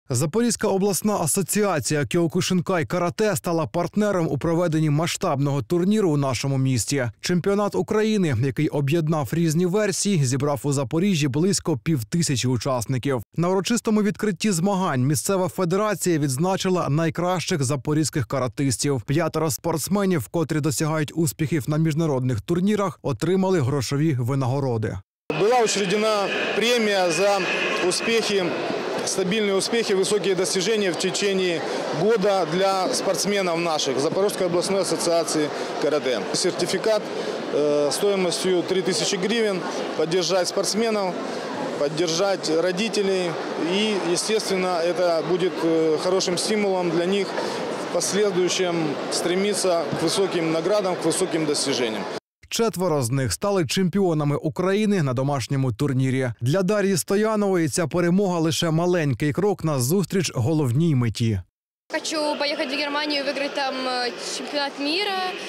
Запорізька обласна асоціація Кіокушинкай карате стала партнером у проведенні масштабного турніру у нашому місті. Чемпіонат України, який об'єднав різні версії, зібрав у Запоріжжі близько 5000 учасників. На урочистому відкритті змагань місцева федерація відзначила найкращих запорізьких каратистів. 5 спортсменів, котрі досягають успіхів на міжнародних турнірах, отримали грошові винагороди. Була учреждена премія за успіхи, стабильные успехи, высокие достижения в течение года для спортсменов наших Запорожской областной ассоциации карате. Сертификат стоимостью 3000 гривен, поддержать спортсменов, поддержать родителей и, естественно, это будет хорошим стимулом для них в последующем стремиться к высоким наградам, к высоким достижениям. 4 з них стали чемпіонами України на домашньому турнірі. Для Дар'ї Стоянової ця перемога – лише маленький крок на зустріч головній меті. Хочу поїхати в Германію, виграти там чемпіонат світу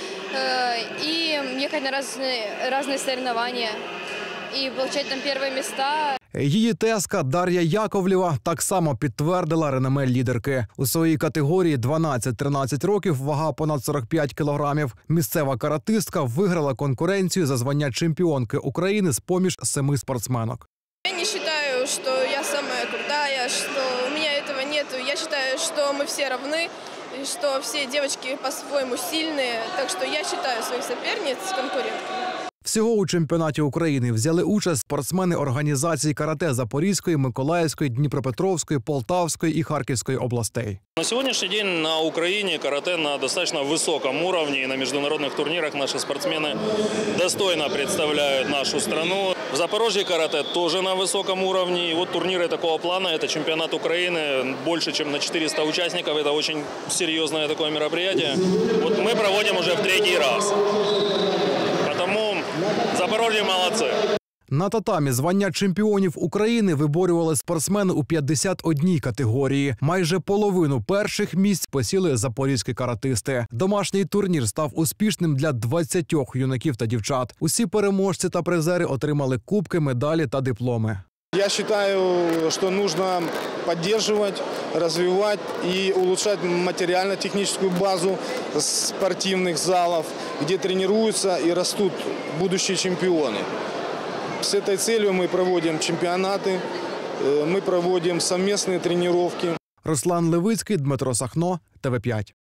і їхати на різні соревновання і отримати там перші місця. Її тезка Дар'я Яковлєва так само підтвердила реноме лідерки. У своїй категорії 12-13 років, вага понад 45 кілограмів. Місцева каратистка виграла конкуренцію за звання чемпіонки України з-поміж 7 спортсменок. Я не вважаю, що я самая крутая, що у мене цього немає. Я вважаю, що ми всі рівні, що всі дівчатки по-своєму сильні. Так що я вважаю своїх суперниць конкурентками. Всього у чемпіонаті України взяли участь спортсмени організацій карате Запорізької, Миколаївської, Дніпропетровської, Полтавської і Харківської областей. На сегодняшний день на Украине карате на достаточно высоком уровне, и на международных турнирах наши спортсмены достойно представляют нашу страну. В Запорожье карате тоже на высоком уровне. И вот турниры такого плана, это чемпионат Украины, больше чем на 400 участников, это очень серьезное такое мероприятие. Вот мы проводим уже в 3-й раз. Потому Запорожье молодцы. На татамі звання чемпіонів України виборювали спортсмени у 51 категорії. Майже половину перших місць посіли запорізькі каратисти. Домашній турнір став успішним для 20 юнаків та дівчат. Усі переможці та призери отримали кубки, медалі та дипломи. Я считаю, что нужно поддерживать, развивать и улучшать материально-техническую базу спортивных залов, где тренируются и растут будущие чемпионы. С этой целью мы проводим чемпионаты, мы проводим совместные тренировки. Руслан Левицький, Дмитро Сахно, ТВ5.